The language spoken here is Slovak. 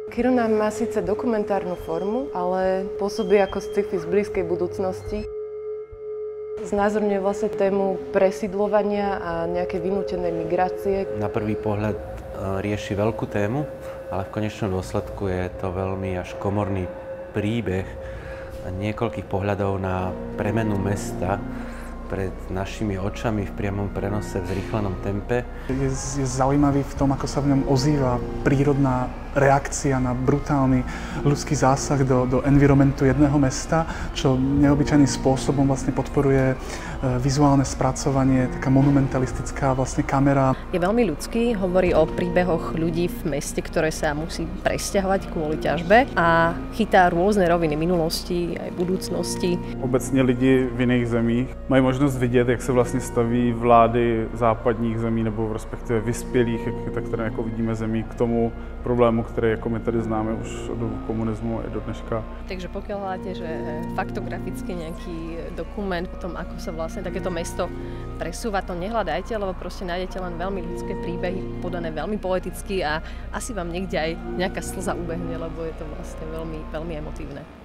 Kiruna má síce dokumentárnu formu, ale pôsobí ako sci-fi z blízkej budúcnosti. Znázorňuje vlastne tému presídľovania a nejakej vynútenej migrácie. Na prvý pohľad rieši veľkú tému, ale v konečnom dôsledku je to veľmi až komorný príbeh niekoľkých pohľadov na premenu mesta pred našimi očami v priamom prenose v zrýchlenom tempe. Je zaujímavý v tom, ako sa v ňom ozýva prírodná reakcia na brutálny ľudský zásah do environmentu jedného mesta, čo neobyčajným spôsobom vlastne podporuje vizuálne spracovanie, taká monumentalistická vlastne kamera. Je veľmi ľudský, hovorí o príbehoch ľudí v meste, ktoré sa musí presťahovať kvôli ťažbe a chytá rôzne roviny minulosti aj budúcnosti. Obecně lidi v jiných zemích mají možnost vidět, jak se vlastně staví vlády západních zemí nebo respektive vyspělých, tak které jako vidíme zemí k tomu problému, který jako my tady známe už od komunismu i do dneška. Takže pokiaľ hľadáte, že faktograficky nejaký dokument o tom, ako sa vlastne takéto mesto presúva, to nehľadajte, lebo proste nájdete len veľmi ľudské príbehy, podané veľmi poeticky a asi vám niekde aj nejaká slza ubehne, lebo je to vlastne veľmi, veľmi emotívne.